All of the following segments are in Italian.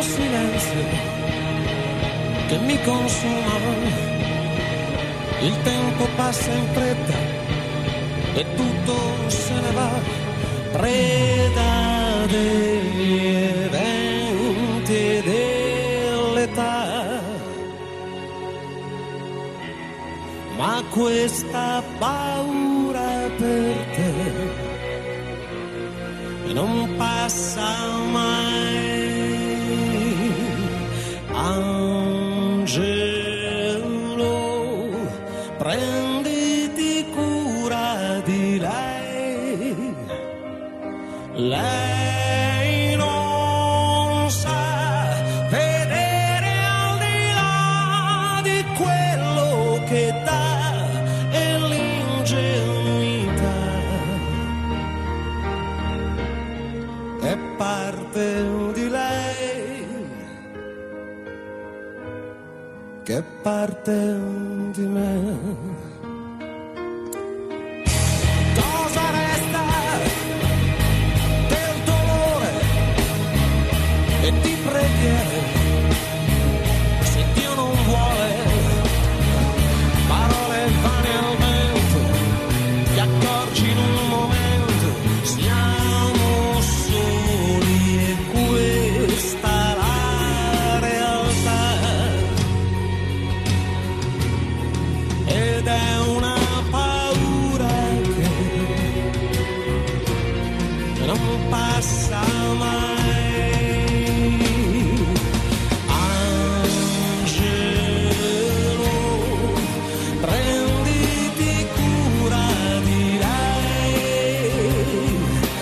silenzio che mi consuma. Il tempo passa in fretta e tutto se ne va, preda degli eventi e dell'età. Ma questa paura per te non passa mai. Angelo, prenditi cura di lei. Lei non sa vedere al di là di quello che dà e l'ingenuità è parte di lei, che è parte di me. Cosa resta del dolore e di preghiere se Dio non vuole? Parole vane al vento, ti accorgi in un momento, siamo soli e questa la realtà. Ed è una paura che non passa mai. Angelo, prenditi cura di lei.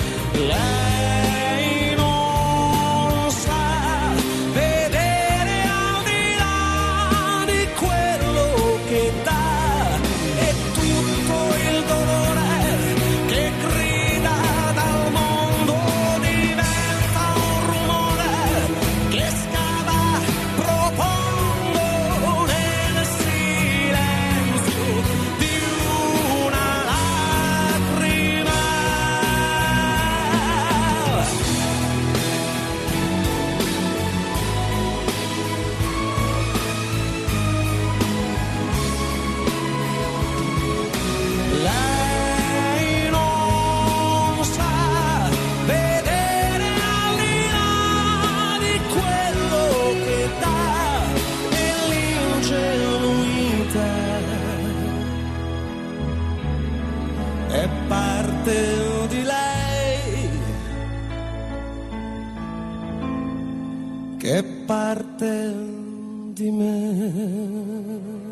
Lei non sa vedere al di là di quello che dà e tutto il dolore che grida dal mondo diventa un rumore che scava profondo nel silenzio di una lacrima. Lei non sa vedere al di là di quello che dà e l'ingenuità è parte di lei, che è parte di me.